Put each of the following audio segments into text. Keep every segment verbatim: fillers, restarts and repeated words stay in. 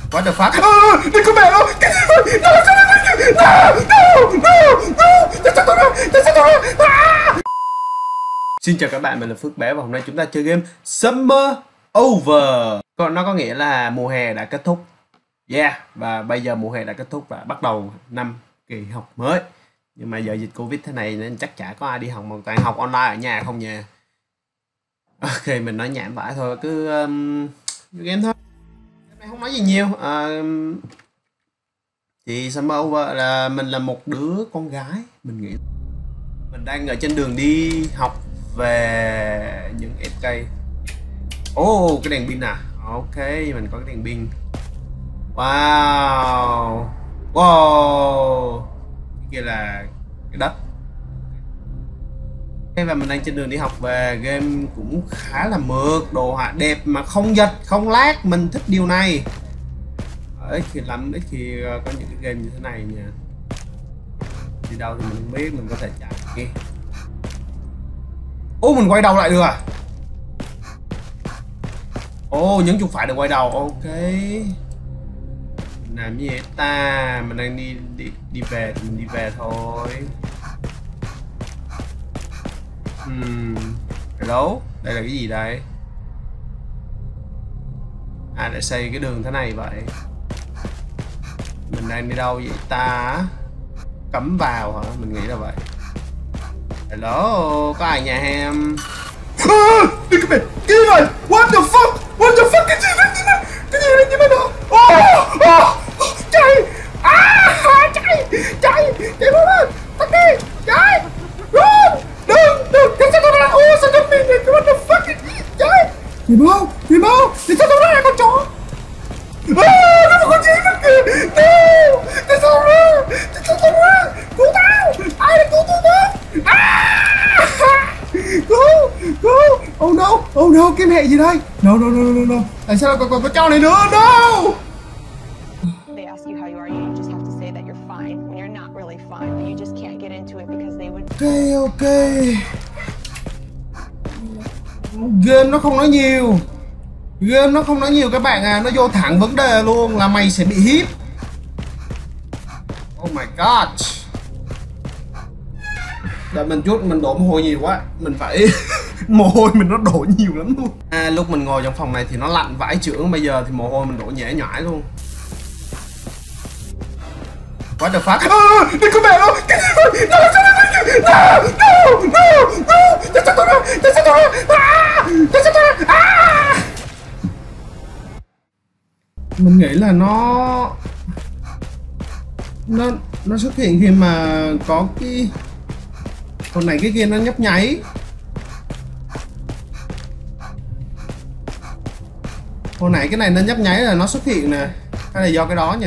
What the fuck? À, đừng có mẹ đâu. Cái gì vậy? No, no, no, no, no. Tại sao tôi ra? Tại sao tôi ra? À! Xin chào các bạn, mình là Phước Bé và hôm nay chúng ta chơi game Summer Over. Còn nó có nghĩa là mùa hè đã kết thúc. Yeah, và bây giờ mùa hè đã kết thúc và bắt đầu năm kỳ học mới. Nhưng mà giờ dịch Covid thế này nên chắc chả có ai đi học mà toàn học online ở nhà không nha. Ok, mình nói nhảm vãi thôi, cứ um, game thôi. Này không nói gì nhiều. Uh, thì Summer Over là mình là một đứa con gái, mình nghĩ mình đang ở trên đường đi học về những ép ca. Ồ, oh, cái đèn pin à. Ok, mình có cái đèn pin. Wow. Wow. Cái kia là cái đất. Và mình đang trên đường đi học về, game cũng khá là mượt, đồ họa đẹp mà không giật, không lag, mình thích điều này. Ít khi lắm, ít khi có những cái game như thế này nha. Đi đâu thì mình không biết, mình có thể chạy kia. Ô, mình quay đầu lại được à? Ô, nhấn chuột phải để quay đầu, ok. Mình làm gì vậy ta? Mình đang đi đi đi về thì mình đi về thôi. Hmm. Hello, đây là cái gì đây? À, lại xây cái đường thế này vậy. Mình đang đi đâu vậy ta? Cấm vào hả? Mình nghĩ là vậy. Hello, có ai nhà em? À, đừng có mẹ, cái gì vậy? What the fuck? What the fuck? Cái gì vậy? Cái gì vậy? Như thế nào? Oh, oh, chạy! À, chạy! Chạy! Chạy mau lên! Tắt đi! Chạy! Run! Đừng! Đừng! Để sao tao ra? Ô, sao tao bị này? What the fuck? Chạy! Đi mau! Đi mau! Để sao tao ra con chó? À, nó một con chim nữa kìa! No! Để sao ra? Để sao tao ra? Cứu tao! Ai đã cứu tôi đó? À! Cứu! Cứu! Oh no! Oh no! Cái mẹ gì đây? No no no no no! Tại sao còn còn có trâu này nữa? No! They ask you how you are, you just have to say that you're fine when you're not really fine, but you just can't get into it because they would. Ok, ok. Game nó không nói nhiều. Game nó không nói nhiều các bạn à, nó vô thẳng vấn đề luôn là mày sẽ bị hiếp. Oh my god. Đợi mình chút, mình đổ mồ hôi nhiều quá, mình phải mồ hôi mình nó đổ nhiều lắm luôn. À, lúc mình ngồi trong phòng này thì nó lạnh vãi chưởng, bây giờ thì mồ hôi mình đổ nhễ nhãi luôn. What the fuck? À, đừng có mẹ đâu. Cái gì vậy? No, no, no, no, no. Tại sao tôi ra? Tại sao tôi ra? À, tại sao tôi ra? À. Mình nghĩ là nó nó nó xuất hiện khi mà có cái con này cái kia nó nhấp nháy. Hồi nãy cái này nó nhấp nháy là nó xuất hiện nè, hay là do cái đó nhỉ?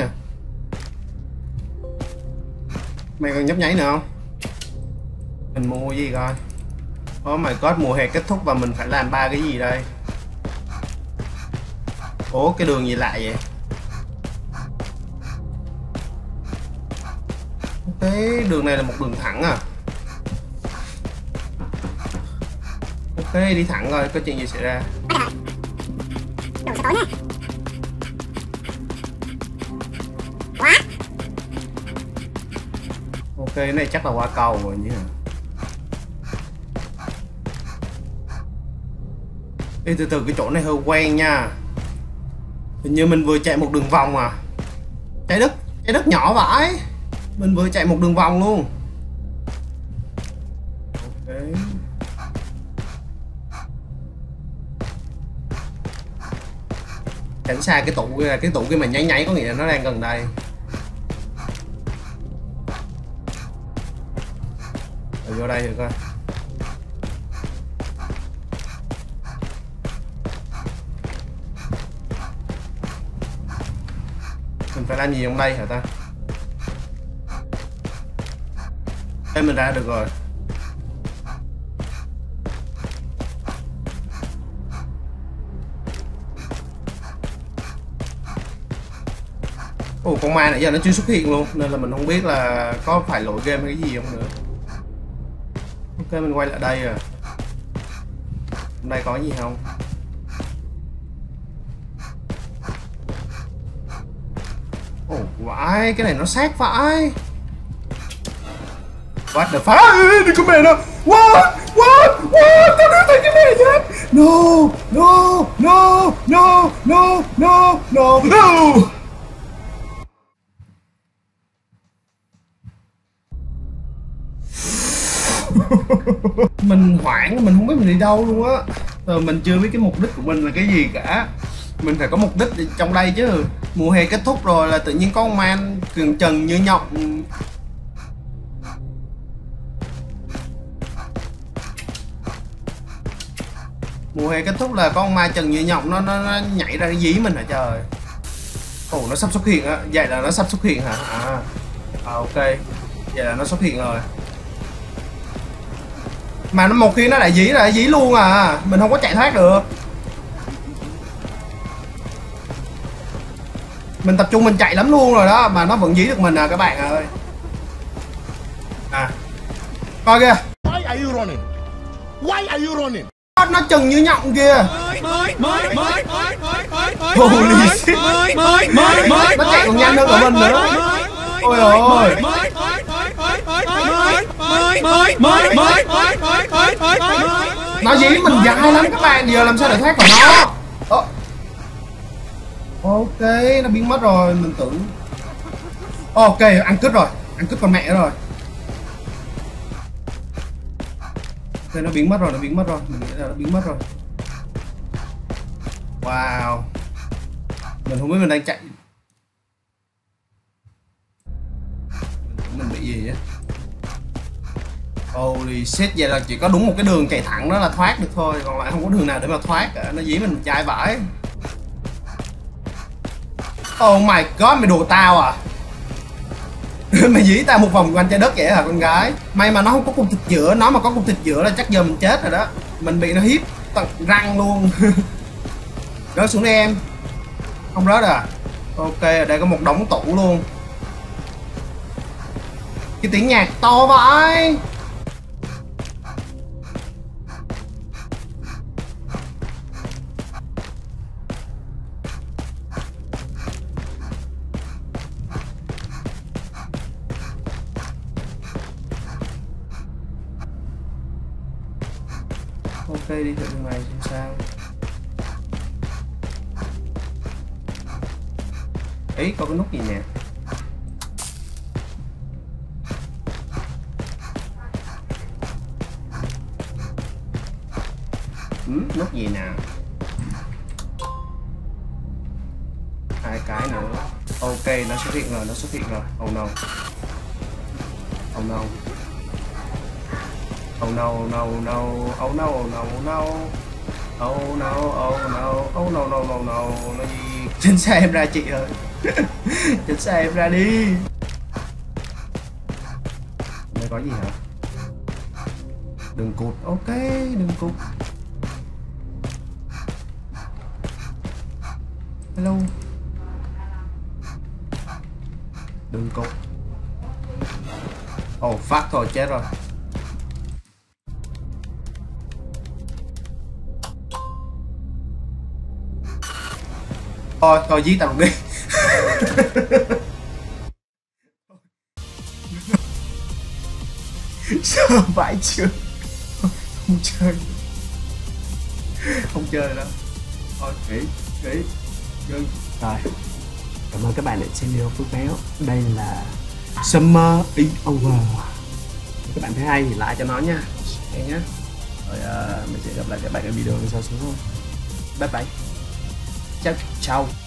Mày còn nhấp nháy nữa không? Mình mua gì coi. Oh my god, mùa hè kết thúc và mình phải làm ba cái gì đây? Ủa, cái đường gì lạ vậy? Cái đường này là một đường thẳng à? Ok, đi thẳng rồi, có chuyện gì xảy ra? Đồ sắp tối nha. Quá. Ok, cái này chắc là qua cầu rồi nhỉ? Ê, từ từ, cái chỗ này hơi quen nha. Hình như mình vừa chạy một đường vòng à. Trái đất, trái đất nhỏ vãi. Mình vừa chạy một đường vòng luôn. Ok. Tránh xa cái tủ kia, cái tủ kia mà nháy nháy có nghĩa là nó đang gần đây. Rồi vô đây thử coi. Mình phải làm gì trong đây hả ta? Đây, mình ra được rồi. Ồ, con ma nãy giờ nó chưa xuất hiện luôn nên là mình không biết là có phải lỗi game hay cái gì không nữa. Ok, mình quay lại đây rồi. Hôm nay có gì không? Ồ vãi, cái này nó sát vãi. What the fuck? Đừng có mẹ đâu. What? What? What? Tao đưa thấy cái này chết. No, no, no, no, no, no, no, no. Mình hoảng, mình không biết mình đi đâu luôn á. Rồi mình chưa biết cái mục đích của mình là cái gì cả. Mình phải có mục đích trong đây chứ. Mùa hè kết thúc rồi là tự nhiên có con man cường trần như nhộng. Mùa hè kết thúc là con ma trần như nhộng nó, nó, nó nhảy ra dí mình hả trời. Ồ nó sắp xuất hiện á. Vậy là nó sắp xuất hiện hả? À, à ok. Vậy là nó xuất hiện rồi. Mà nó một khi nó lại dí là dí luôn à. Mình không có chạy thoát được. Mình tập trung mình chạy lắm luôn rồi đó. Mà nó vẫn dí được mình à các bạn ơi. À coi kìa. Why are you running? Why are you running? Nó chừng như nhộng kìa. Holy shit. Nó chạy còn nhanh hơn cả mình nữa. Ôi ôi. Nó dí mình dài lắm các bạn. Giờ làm sao để thoát khỏi nó. Ồ. Ok, nó biến mất rồi. Mình tưởng. Ok, ăn cứt rồi. Ăn cứt con mẹ rồi. Ok, nó biến mất rồi, nó biến mất rồi. Mình nghĩ là nó biến mất rồi. Wow. Mình không biết mình đang chạy. Mình bị gì á. Holy shit, vậy là chỉ có đúng một cái đường chạy thẳng đó là thoát được thôi. Còn lại không có đường nào để mà thoát cả. Nó dí mình chai vãi. Oh my god, mày đùa tao à. Mày dí tao một vòng quanh trái đất vậy hả con gái? May mà nó không có cục thịt giữa. Nó mà có cục thịt giữa là chắc giờ mình chết rồi đó. Mình bị nó hiếp tận răng luôn. Rớt xuống đi em. Không rớt à. Ok, ở đây có một đống tủ luôn. Cái tiếng nhạc to vậy. Ok, đi thử đường này xem sao. Ý, có cái nút gì nè. Ừ, nút gì nè. Hai cái nữa. Ok, nó xuất hiện rồi, nó xuất hiện rồi. Oh no. Oh no. Oh no, no, no, oh no, no, no. Oh no, oh no, oh no, no, no, no. Nó gì? Trên xe em ra chị ơi. Trên xe em ra đi. Đây có gì hả? Đừng cụt, ok, đừng cụt. Hello. Đừng cụt. Oh fuck, thôi chết rồi. Thôi, thôi dí tao đi. Sao vãi chưa? Không chơi. Không chơi nữa. Thôi, nghỉ, nghỉ. Dừng. Rồi. Cảm ơn các bạn đã xem video Phước Béo. Đây là Summer is over. Các bạn thấy hay thì like cho nó nha. Đây nhá. Rồi uh, mình sẽ gặp lại các bạn ở video lần sau xuống thôi. Bye bye. Ciao, ciao.